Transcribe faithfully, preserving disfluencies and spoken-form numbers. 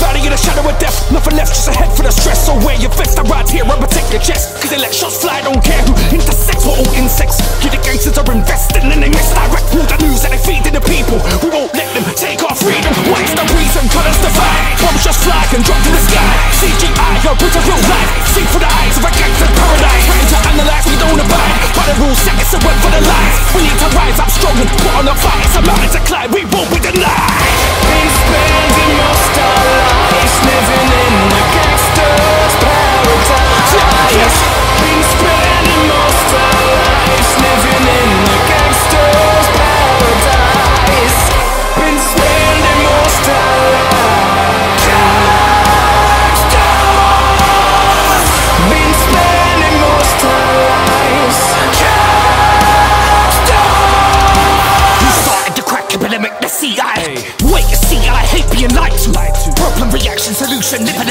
valley in the shadow of death. Nothing left, just a head for the stress. So wear your vest, I ride here and protect your chest. Cause they let shots fly, don't care who intersects. We're all insects. Yeah, the gangsters are investing and they misdirect all the news that they feed to the people. We won't let them take our freedom. What is the reason? Colours divide. Bombs just fly and drop to the sky. C G I, your boots of real life. See through the eyes of a gangster's paradise. Trying to analyze, we don't abide by the rules set, it's a word for the lies. We need to rise up strong and put on the fight. It's a mountain to climb, we won't be denied. Been spending most our lives living in the gangsters' paradise. Been spending most our lives living in the gangsters' paradise. Been spending most our lives. Gangsters. Been spending most our lives. Gangsters. You started to crack epidemic, the C I. Wait, you see, I hate being lied to. Problem, reaction, solution,